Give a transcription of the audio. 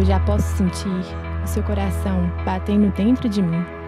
Eu já posso sentir o seu coração batendo dentro de mim.